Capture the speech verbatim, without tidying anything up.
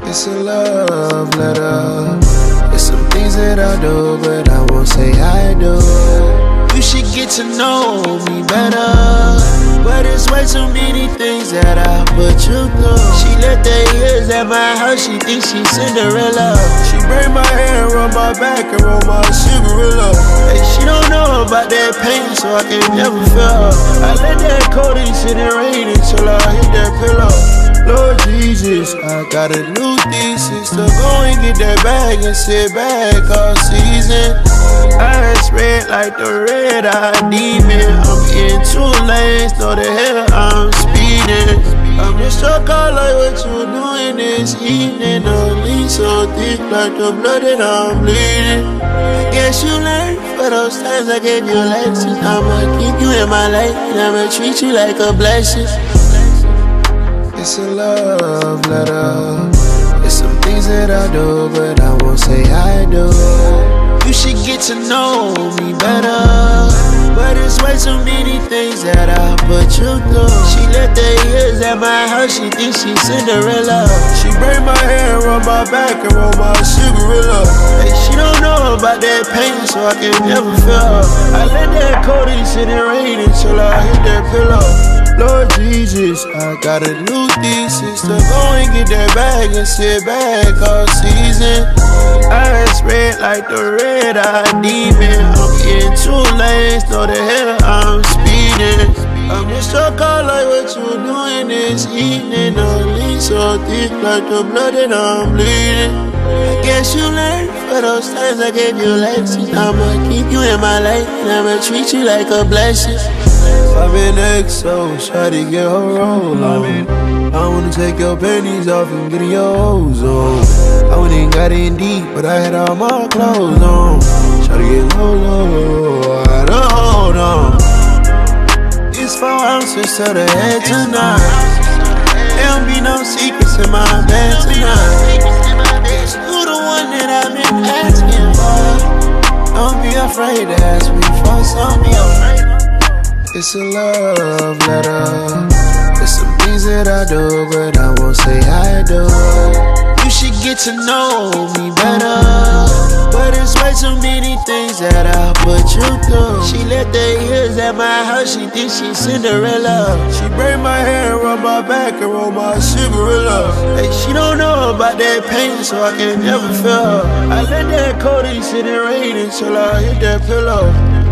It's a love letter. It's some things that I do, but I won't say I do. You should get to know me better, but it's way too many things that I put you through. She left the years at my house, she thinks she's Cinderella. She braid my hair, rub my back, and roll my Cinderella. Hey, she don't know about that pain, so I can never feel her. I let that codeine sit and rain until I hit that pillow. Lord Jesus, I got a new thesis to go and get that bag and sit back all season. Eyes red like the red-eyed demon. I'm in two lanes, know the hell I'm speeding. I'm just struck out like what you doing this evening. The lean so thick like the blood that I'm bleeding. I guess you learned for those times I gave you lessons. I'ma keep you in my life and I'ma treat you like a blessing. It's a love letter. It's some things that I do, but I won't say I do. You should get to know me better, but it's way too many things that I put you through. She left the years at my house, she thinks she's Cinderella. She braid my hair, rub my back, and roll my Cinderella. Hey, she don't know about that pain, so I can never feel her. I let that codeine sit and rain until I hit that pillow. Lord Jesus, I got a new thesis to go and get that bag and sit back all season. Eyes red like the red-eyed demon. I'm in two lanes, know the hell I'm speeding. I'm just struck out like what you doing this evening. The lean so thick like the blood that I'm bleeding. I guess you learned for those times I gave you lessons. I'ma keep you in my life and I'ma treat you like a blessing. I've been X O, try to get her roll on. I wanna take your panties off and get in your hoes on. I went and got in deep, but I had all my clothes on. Try to get low, low, low, I had a hold on. It's four ounces to the head tonight. There don't be no secrets in my bed tonight. It's you the one that I've been asking for. Don't be afraid to ask me for something. It's a love letter. It's some things that I do, but I won't say I do. You should get to know me better, but it's way too many things that I put you through. She left the years at my house, she thinks she's Cinderella. She braid my hair, rub my back, and roll my Cinderella. Hey, she don't know about that pain, so I can never feel her. I let that codeine sit and rain until I hit that pillow.